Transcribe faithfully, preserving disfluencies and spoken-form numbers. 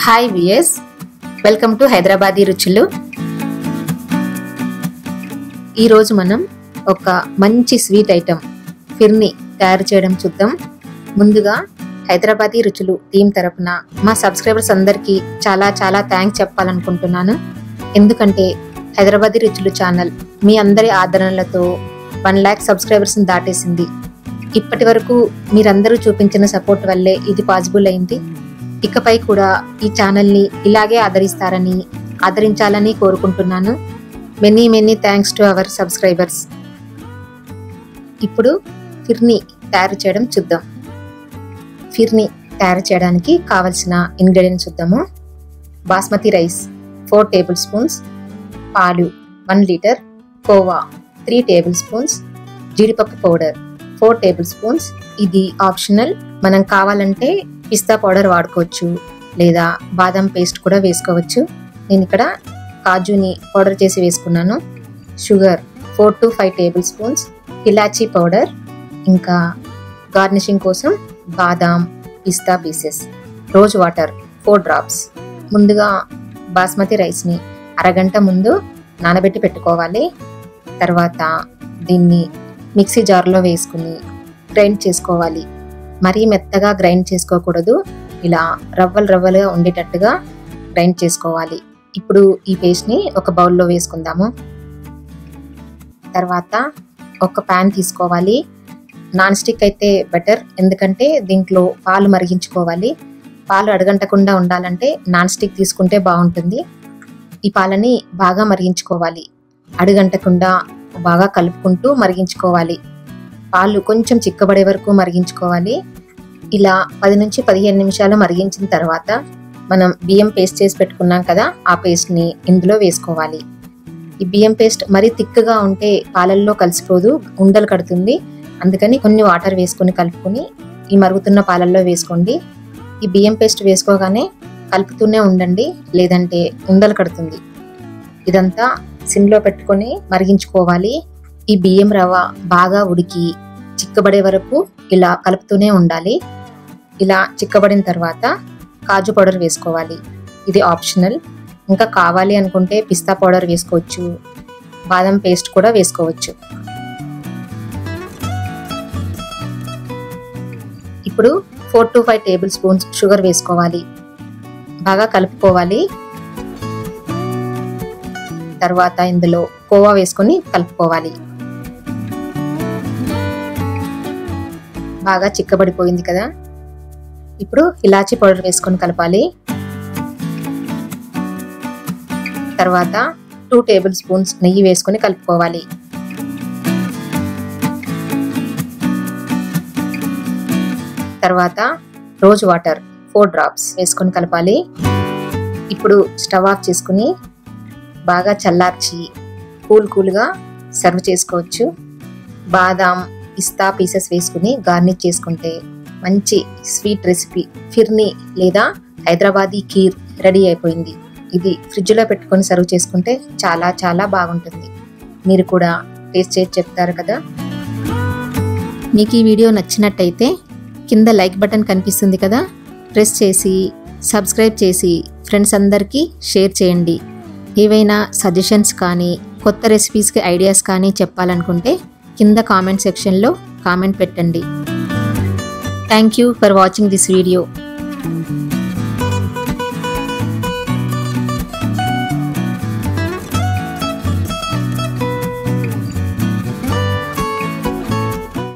Hi viewers, welcome to Hyderabadi రుచులు. ఈరోజు మనం ఒక మంచి స్వీట్ ఐటెం ఫిర్ని తయారు చేయడం చూద్దాం. ముందుగా హైదరాబాదీ రుచులు టీం తరపున మా సబ్స్క్రైబర్స్ అందరికీ చాలా చాలా థ్యాంక్స్ చెప్పాలనుకుంటున్నాను. ఎందుకంటే హైదరాబాదీ రుచులు ఛానల్ మీ అందరి ఆదరణలతో వన్ ల్యాక్ సబ్స్క్రైబర్స్ని దాటేసింది. ఇప్పటి వరకు మీరందరూ చూపించిన సపోర్ట్ వల్లే ఇది పాసిబుల్ అయింది. ఇకపై కూడా ఈ ఛానల్ని ఇలాగే ఆదరిస్తారని ఆదరించాలని కోరుకుంటున్నాను. Many many thanks to our subscribers. ఇప్పుడు ఫిర్ని తయారు చేయడం చూద్దాం. ఫిర్ని తయారు చేయడానికి కావలసిన ఇంగ్రీడియంట్స్ చూద్దాము. Basmati rice four tablespoons, పాలు one litre, khoa three tablespoons, జీడిపప్పు పౌడర్ ఫోర్ టేబుల్ స్పూన్స్. ఇది ఆప్షనల్, మనం కావాలంటే పిస్తా పౌడర్ వాడుకోవచ్చు లేదా బాదం పేస్ట్ కూడా వేసుకోవచ్చు. నేను ఇక్కడ కాజుని పౌడర్ చేసి వేసుకున్నాను. Sugar four to five tablespoons, elaichi powder, ఇంకా గార్నిషింగ్ కోసం badam pista pieces, rose water four drops. ముందుగా బాస్మతి రైస్ని అరగంట ముందు నానబెట్టి పెట్టుకోవాలి. తర్వాత దీన్ని మిక్సీ జార్లో వేసుకుని గ్రైండ్ చేసుకోవాలి. మరీ మెత్తగా గ్రైండ్ చేసుకోకూడదు, ఇలా రవ్వలు రవ్వలుగా ఉండేటట్టుగా గ్రైండ్ చేసుకోవాలి. ఇప్పుడు ఈ పేస్ట్ని ఒక బౌల్లో వేసుకుందాము. తర్వాత ఒక ప్యాన్ తీసుకోవాలి. నాన్ స్టిక్ అయితే బెటర్, ఎందుకంటే దీంట్లో పాలు మరిగించుకోవాలి. పాలు అడగంటకుండా ఉండాలంటే నాన్ స్టిక్ తీసుకుంటే బాగుంటుంది. ఈ పాలని బాగా మరిగించుకోవాలి, అడుగంటకుండా బాగా కలుపుకుంటూ మరిగించుకోవాలి. పాలు కొంచెం చిక్కబడే వరకు మరిగించుకోవాలి. ఇలా పది నుంచి పదిహేను నిమిషాలు మరిగించిన తర్వాత మనం బియ్యం పేస్ట్ చేసి పెట్టుకున్నాం కదా, ఆ పేస్ట్ని ఇందులో వేసుకోవాలి. ఈ బియ్యం పేస్ట్ మరీ తిక్కుగా ఉంటే పాలల్లో కలిసిపోదు, ఉండలు కడుతుంది. అందుకని కొన్ని వాటర్ వేసుకొని కలుపుకొని ఈ మరుగుతున్న పాలల్లో వేసుకోండి. ఈ బియ్యం పేస్ట్ వేసుకోగానే కలుపుతూనే ఉండండి, లేదంటే ఉండలు కడుతుంది. ఇదంతా సిమ్లో పెట్టుకొని మరిగించుకోవాలి. ఈ బియ్యం రవ్వ బాగా ఉడికి చిక్కబడే వరకు ఇలా కలుపుతూనే ఉండాలి. ఇలా చిక్కబడిన తర్వాత కాజు పౌడర్ వేసుకోవాలి. ఇది ఆప్షనల్, ఇంకా కావాలి అనుకుంటే పిస్తా పౌడర్ వేసుకోవచ్చు, బాదం పేస్ట్ కూడా వేసుకోవచ్చు. ఇప్పుడు four to five tablespoons sugar వేసుకోవాలి, బాగా కలుపుకోవాలి. తర్వాత ఇందులో కోవా వేసుకొని కలుపుకోవాలి. బాగా చిక్కబడిపోయింది కదా, ఇప్పుడు ఇలాచీ పౌడర్ వేసుకొని కలపాలి. తర్వాత టూ టేబుల్ స్పూన్స్ నెయ్యి వేసుకొని కలుపుకోవాలి. తర్వాత రోజ్ వాటర్ ఫోర్ డ్రాప్స్ వేసుకొని కలపాలి. ఇప్పుడు స్టవ్ ఆఫ్ చేసుకుని బాగా చల్లార్చి కూల్ కూల్గా సర్వ్ చేసుకోవచ్చు. బాదాం పిస్తా పీసెస్ వేసుకుని గార్నిష్ చేసుకుంటే మంచి స్వీట్ రెసిపీ ఫిర్ని లేదా హైదరాబాదీ ఖీర్ రెడీ అయిపోయింది. ఇది ఫ్రిడ్జ్లో పెట్టుకొని సర్వ్ చేసుకుంటే చాలా చాలా బాగుంటుంది. మీరు కూడా టేస్ట్ చేసి చెప్తారు కదా. మీకు ఈ వీడియో నచ్చినట్టయితే కింద లైక్ బటన్ కనిపిస్తుంది కదా, ప్రెస్ చేసి సబ్స్క్రైబ్ చేసి ఫ్రెండ్స్ అందరికీ షేర్ చేయండి. ఏవైనా సజెషన్స్ కానీ కొత్త రెసిపీస్కి ఐడియాస్ కానీ చెప్పాలనుకుంటే కింద కామెంట్ సెక్షన్లో కామెంట్ పెట్టండి. Thank you for watching this video.